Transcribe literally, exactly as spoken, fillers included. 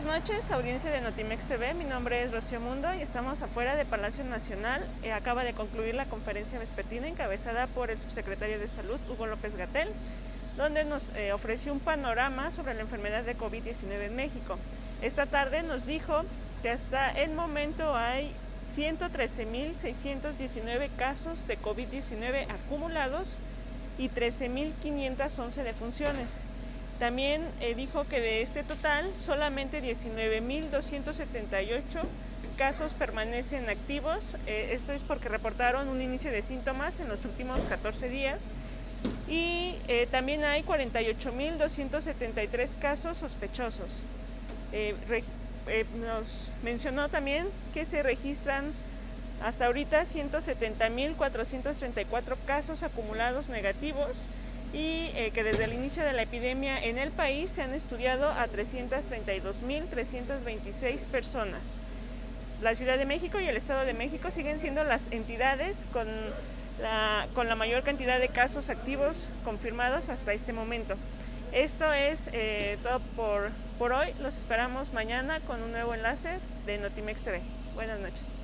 Buenas noches, audiencia de Notimex T V. Mi nombre es Rocío Mundo y estamos afuera de Palacio Nacional. Eh, acaba de concluir la conferencia vespertina encabezada por el subsecretario de Salud, Hugo López-Gatell, donde nos eh, ofreció un panorama sobre la enfermedad de COVID diecinueve en México. Esta tarde nos dijo que hasta el momento hay ciento trece mil seiscientos diecinueve casos de COVID diecinueve acumulados y trece mil quinientas once defunciones. También eh, dijo que de este total solamente diecinueve mil doscientos setenta y ocho casos permanecen activos. Eh, esto es porque reportaron un inicio de síntomas en los últimos catorce días. Y eh, también hay cuarenta y ocho mil doscientos setenta y tres casos sospechosos. Eh, eh, nos mencionó también que se registran hasta ahorita ciento setenta mil cuatrocientos treinta y cuatro casos acumulados negativos y eh, que desde el inicio de la epidemia en el país se han estudiado a trescientas treinta y dos mil trescientas veintiséis personas. La Ciudad de México y el Estado de México siguen siendo las entidades con la, con la mayor cantidad de casos activos confirmados hasta este momento. Esto es eh, todo por, por hoy. Los esperamos mañana con un nuevo enlace de Notimex T V. Buenas noches.